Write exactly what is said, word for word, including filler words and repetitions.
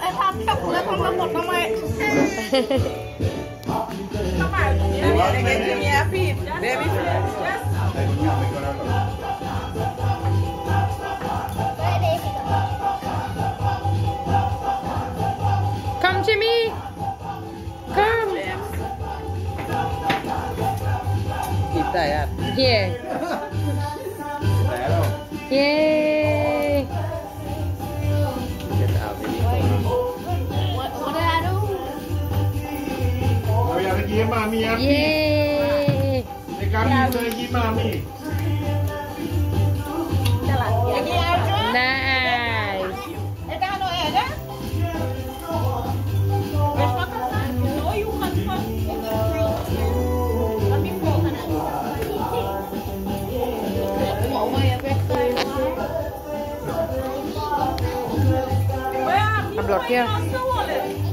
Come, Jimmy. Come. Here. Yay. What, what did I do? Yay. Nice. A bloquear.